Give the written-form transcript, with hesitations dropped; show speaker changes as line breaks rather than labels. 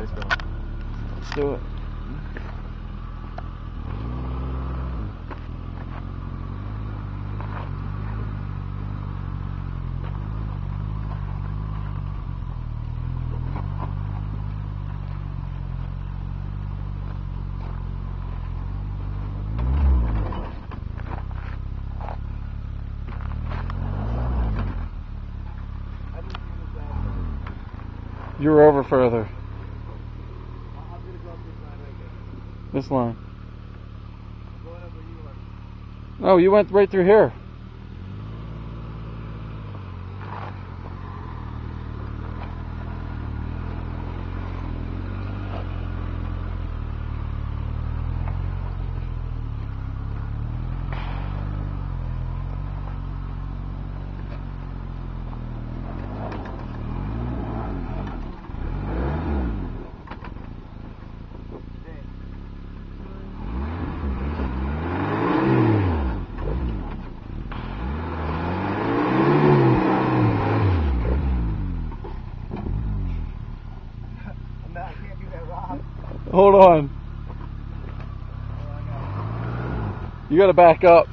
let's go.
Let's do it. You're over further.
I'm gonna go up this line right there.
This line.
I'm going up where you are.
Oh, you went right through here.
I can't do that, Rob.
Hold on. You gotta back up.